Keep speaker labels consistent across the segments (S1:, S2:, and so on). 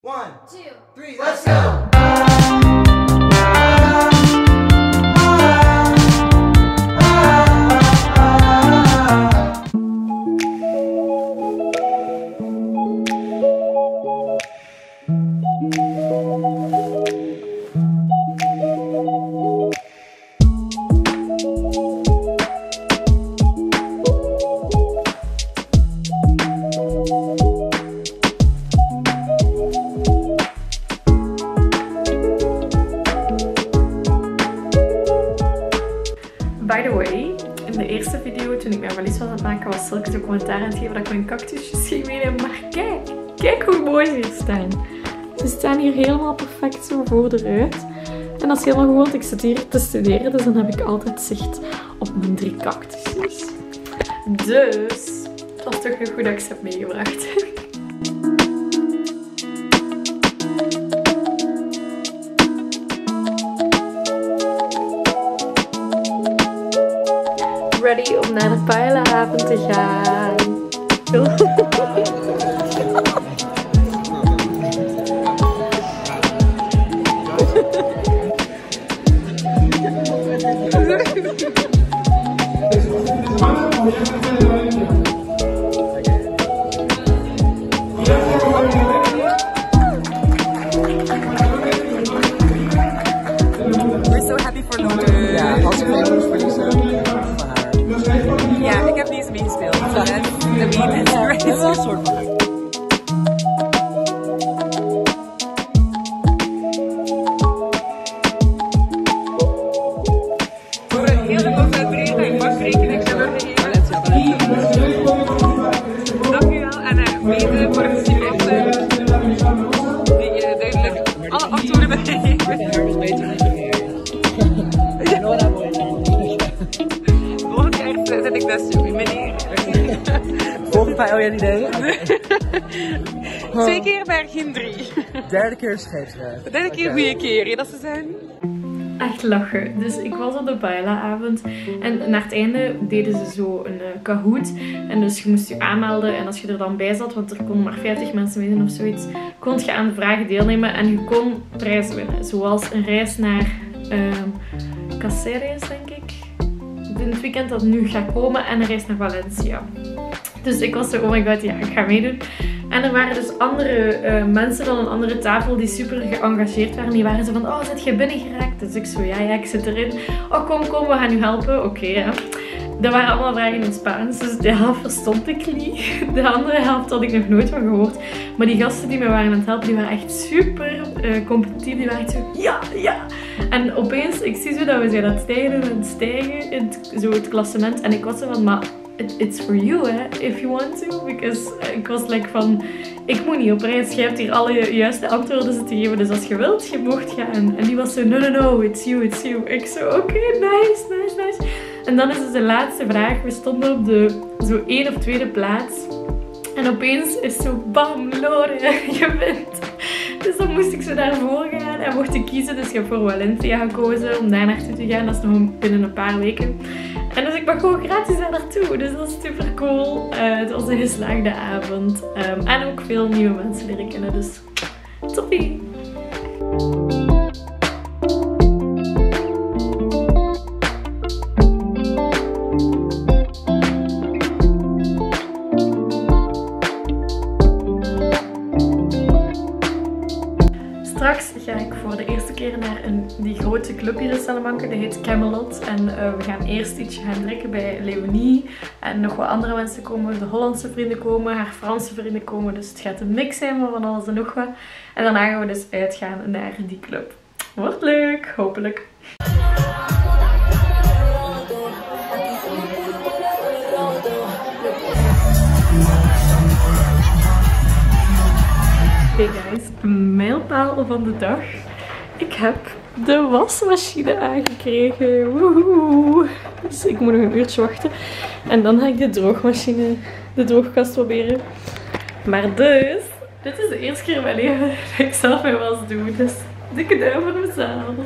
S1: 1, 2, 3, let's go!
S2: By the way, in de eerste video toen ik mijn valies was aan het maken was Silke zo'n commentaar aan het geven dat ik mijn cactusjes ging meenemen. Maar kijk hoe mooi ze hier staan. Ze staan hier helemaal perfect zo voor de ruit. En dat is helemaal goed, want ik zit hier te studeren, dus dan heb ik altijd zicht op mijn 3 cactusjes. Dus, het was toch nog goed dat ik ze heb meegebracht. Ready om naar de paellaavond te gaan.
S3: We're so happy for Lotte.
S4: Ja, als ik even moet verliezen.
S3: Ja, ik heb niet eens meegespeeld. De ween is
S4: Dat is wel een soort van.
S3: voor een hele concentrering bankrekening zullen we geven. Dank u wel en mede voor het studenten die duidelijk alle antwoorden begeven.
S4: is beter dan je
S3: Volgend jaar zet ik dus meneer.
S4: Volgend jaar, oh ja, idee.
S3: 2 keer bij geen 3.
S4: Derde keer scheepsreis.
S3: De derde keer goede keer, dat ze zijn.
S2: Echt lachen. Dus ik was op de paellaavond en naar het einde deden ze zo een Kahoot. En dus je moest je aanmelden en als je er dan bij zat, want er konden maar 50 mensen meedoen of zoiets, kon je aan de vragen deelnemen en je kon prijzen winnen. Zoals een reis naar Caceres, denk ik. In het weekend dat nu gaat komen en een reis naar Valencia. Dus ik was zo, oh my god, ja, ik ga meedoen. En er waren dus andere mensen van een andere tafel die super geëngageerd waren. Die waren zo van, oh, zit je binnen geraakt? Dus ik zo, ja, ik zit erin. Oh, kom, we gaan u helpen. Oké, ja. Dat waren allemaal vragen in het Spaans, dus de helft verstond ik niet. De andere helft had ik nog nooit van gehoord. Maar die gasten die me waren aan het helpen, die waren echt super competitief. Die waren echt zo, ja. En opeens, ik zie zo dat we zijn aan het stijgen in zo het klassement. En ik was zo van, maar it's for you, hè, if you want to. Because ik was like van, ik moet niet op reis. Je hebt hier alle juiste antwoorden te geven. Dus als je wilt, je mocht gaan. En die was zo, no, it's you. Ik zo, oké, nice. En dan is dus de laatste vraag. We stonden op de zo 1 of 2e plaats. En opeens is zo, bam, Lore, je bent. Dus dan moest ik zo daarvoor gaan en mocht ik kiezen. Dus ik heb voor Valencia gekozen om daar naartoe te gaan. Dat is nog binnen een paar weken. En dus ik mag gewoon gratis daar naartoe. Dus dat is super cool. Het was een geslaagde avond. En ook veel nieuwe mensen leren kennen. Dus toppie! Straks ga ik voor de eerste keer naar die grote club hier in Salamanca, die heet Camelot. En we gaan eerst ietsje gaan drinken bij Leonie. En nog wat andere mensen komen, de Hollandse vrienden komen, haar Franse vrienden komen. Dus het gaat een mix zijn van alles en nog wat. En daarna gaan we dus uitgaan naar die club. Wordt leuk, hopelijk. Hey guys, mijlpaal van de dag. Ik heb de wasmachine aangekregen. Woehoe. Dus ik moet nog een uurtje wachten. En dan ga ik de droogkast proberen. Maar dus, dit is de eerste keer in mijn leven dat ik zelf mijn was doe. Dus dikke duim voor mezelf.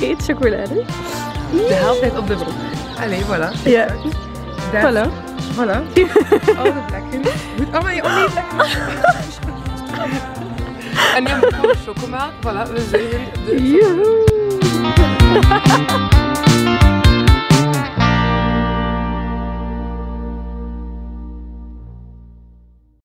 S2: heet chocolade.
S3: De helft ligt op de broek. Allee, voilà.
S2: Ja. Voilà.
S3: Voilà. Al het lekker. Goed. Oh, maar je niet lekker. En nu hebben we gewoon chocomelk. Voilà, we zuigen de
S2: Joehoe.